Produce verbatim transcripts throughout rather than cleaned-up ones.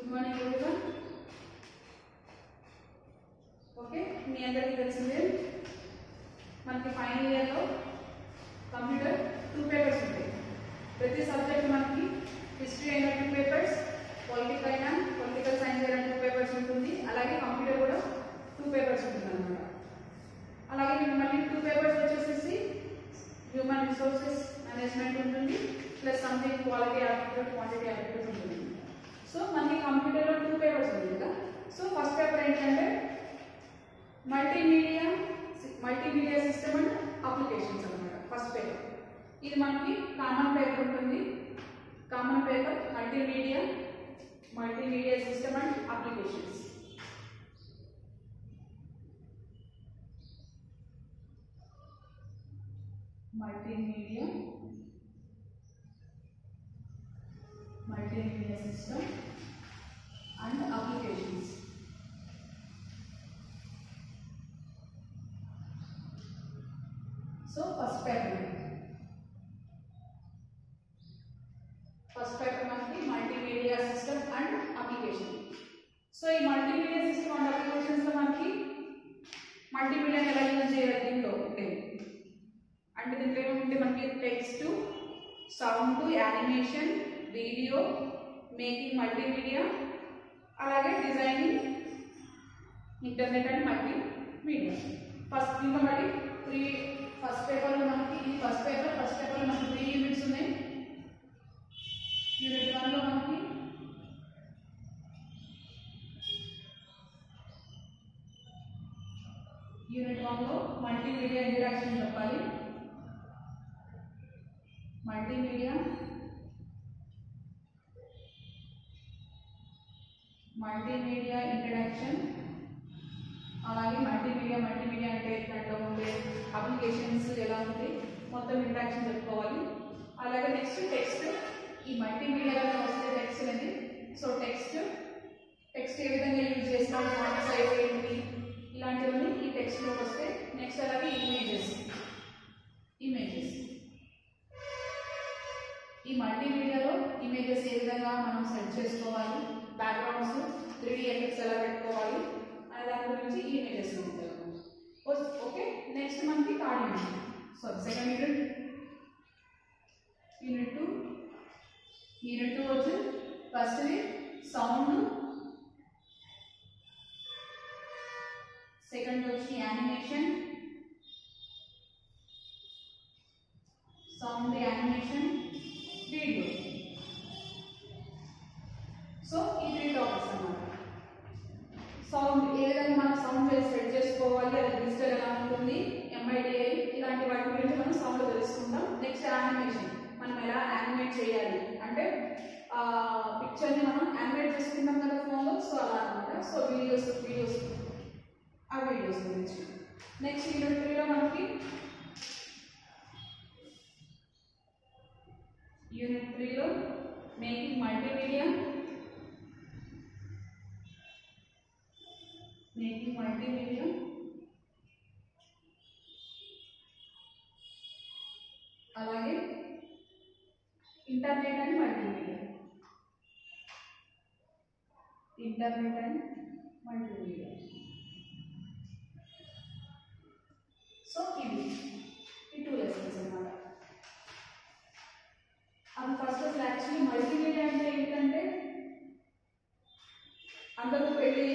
Good morning everyone. Okay, మీ అందరికీ తెలిసిందే మనకి ఫైనల్ ఇయర్ లో కంప్యూటర్ టూ పేపర్స్ ఉంటాయి. ప్రతి సబ్జెక్ట్ మనకి హిస్టరీ అయిన టూ పేపర్స్, పొలిటికల్ అయినా పొలిటికల్ సైన్స్ అయిన టూ పేపర్స్ ఉంటుంది. అలాగే కంప్యూటర్ కూడా టూ పేపర్స్ ఉంటుంది అన్నమాట. అలాగే మీకు మళ్ళీ టూ పేపర్స్ వచ్చేసి హ్యూమన్ రిసోర్సెస్ మేనేజ్మెంట్ ఉంటుంది, plus something quality aptitude, quantity aptitude ఉంటుంది. సో మనకి కంప్యూటర్ లో టూ పేపర్స్ ఉంది కదా. సో ఫస్ట్ పేపర్ ఏంటంటే multimedia multimedia system and applications అన్నమాట. ఫస్ట్ పేపర్ ఇది మనకి కామన్ పేపర్ ఉంటుంది. Common paper multimedia multimedia system and applications. Multimedia multimedia system and applications. So first paper first paper మనకి multimedia system and application. So ఈ multimedia system and applications లో మనకి multimedia ఎలా use చేయాలి దీంట్లో అంటే అంటే దీంట్లో ఏమంటే మనకి text, sound, animation, video, making multimedia, అలాగే designing, internet and multimedia. First ఇంకా మరి త్రీ ఫస్ట్ పేపర్లో మనకి ఇది ఫస్ట్ పేపర్ ఫస్ట్ పేపర్లో మనకి త్రీ యూనిట్స్ ఉన్నాయి. యూనిట్ వన్లో మనకి యూనిట్ వన్లో మల్టీమీడియా ఇంటరాక్షన్ చెప్పాలి. మల్టీమీడియా మల్టీమీడియా ఇంట్రడక్షన్, అలాగే మల్టీమీడియా మల్టీమీడియా అంటే దాంట్లో ఉండే అప్లికేషన్స్ ఎలా ఉంటాయి మొత్తం ఇంట్రాక్షన్ చెప్పుకోవాలి. అలాగే నెక్స్ట్ టెక్స్ట్, ఈ మల్టీమీడియాలో వస్తే టెక్స్ట్ అనేది. సో టెక్స్ట్ టెక్స్ట్ ఏ విధంగా యూజ్ చేస్తాం, ఫాంట్స్ ఏంటి ఇలాంటివన్నీ ఈ టెక్స్ట్లో వస్తే. నెక్స్ట్ అలాగే ఇమేజెస్ ఇమేజెస్ ఈ మల్టీమీడియాలో ఇమేజెస్ ఏ విధంగా మనం సెట్ చేసుకోవాలి, బ్యాక్గ్రౌండ్స్, త్రీ డి ఎఫెక్ట్స్ ఎలా పెట్టుకోవాలి అనే దాని గురించి ఈ ఇమేజెస్ ఉంటాయి. ఓకే, నెక్స్ట్ మనకి third unit so second unit unit two unit two వచ్చి ఫస్ట్ది సౌండ్, సెకండ్ వచ్చి animation, sound, animation, video. So ఈ త్రీ టాపిక్స్ అన్నమాట. సౌండ్ ఏ విధంగా మనం సౌండ్ సెట్ చేసుకోవాలి, అది డిజిటల్ ఎలా ఉంటుంది, ఎంఐడిఐ ఇలాంటి వాటి గురించి మనం సౌండ్ తెలుసుకుంటాం. నెక్స్ట్ యానిమేషన్, మనం ఎలా యానిమేట్ చేయాలి అంటే పిక్చర్ని మనం యానిమేట్ చేసుకుంటాం కదా ఫోన్లో, సో అలా అనమాట. సో వీడియోస్ వీడియోస్ ఆ వీడియోస్ గురించి. నెక్స్ట్ యూనిట్ త్రీలో మనకి యూనిట్ త్రీలో మేకింగ్ మల్టీమీడియా మేకింగ్ మల్టీమీడియా అలాగే internet and multimedia internet and multimedia. So ఇవి ఈ టూ లెసన్స్ అన్నమాట. అది ఫస్ట్ అసలు యాక్చువల్లీ మల్టీమీడియా అంటే ఏంటంటే అందరూ పెళ్ళి.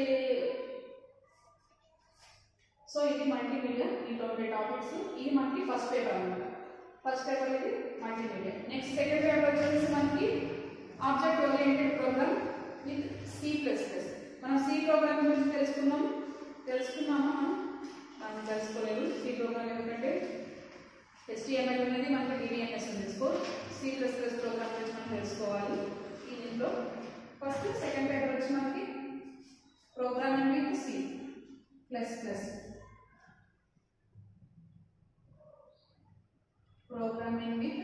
సో ఇది మల్టీమీడియా, దీంట్లో ఉండే టాపిక్స్. ఇది మనకి ఫస్ట్ పేపర్ అన్నమాట. ఫస్ట్ పేపర్ ఇది మల్టీమీడియా. నెక్స్ట్ సెకండ్ పేపర్ వచ్చేసి మనకి object oriented program with C plus plus. మనం సి ప్రోగ్రామ్ గురించి తెలుసుకున్నాం తెలుసుకున్నామా మనం మనం తెలుసుకోలేదు. సి ప్రోగ్రామ్ ఎందుకంటే హెచ్టిఎంఎల్ అనేది మనకి డిబిఎంఎస్ ఉంది. So C plus plus program గురించి మనం తెలుసుకోవాలి ఈ దీంట్లో. ఫస్ట్ సెకండ్ పేపర్ వచ్చి మనకి programming with C plus plus programming with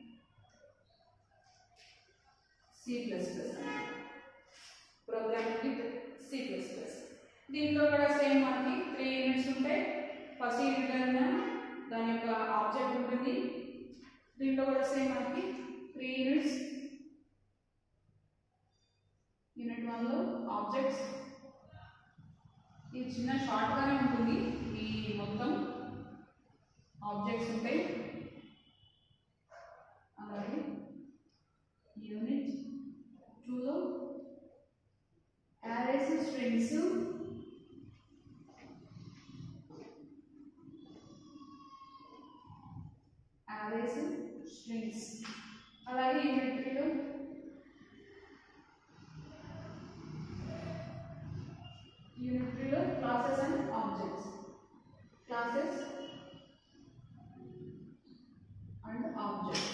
C plus plus programming with C plus plus. దీంట్లో కూడా సేమ్ మనకి త్రీ యూనిట్స్ ఉంటాయి. ఫస్ట్ యూనిట్ అయినా దాని యొక్క ఆబ్జెక్ట్ ఉంటుంది. దీంట్లో కూడా సేమ్ మనకి త్రీ యూనిట్స్ యూనిట్ వన్లో ఆబ్జెక్ట్స్, ఇది చిన్న షార్ట్గానే ఉంటుంది, ఈ మొత్తం ఆబ్జెక్ట్స్ ఉంటాయి. అలాగే యూనిట్ టూలో యారేస్ స్ట్రింగ్స్, యారేస్ స్ట్రింగ్స్. అలాగే యూనిట్ త్రీలో యూనిట్ త్రీలో classes and objects, classes and objects.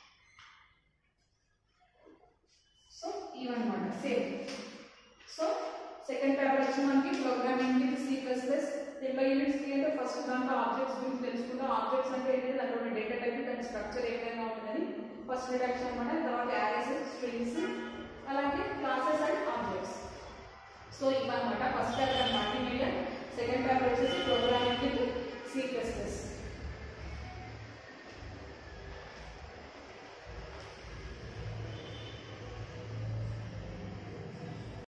So ఇవన్నమాట సేమ్. సో సెకండ్ పేపర్ వచ్చి మనకి programming with C plus plus. దీంట్లో యూనిట్స్ అయితే ఫస్ట్ దాంట్లో ఆబ్జెక్ట్స్ గురించి తెలుసుకుంటాం. ఆబ్జెక్ట్స్ అంటే ఏంటంటే దాంట్లో డేటా టైప్, దాని స్ట్రక్చర్ ఏమైనా ఉంటుందని ఫస్ట్ రిడక్షన్ అనమాట. తర్వాత యారేస్, స్ట్రింగ్స్,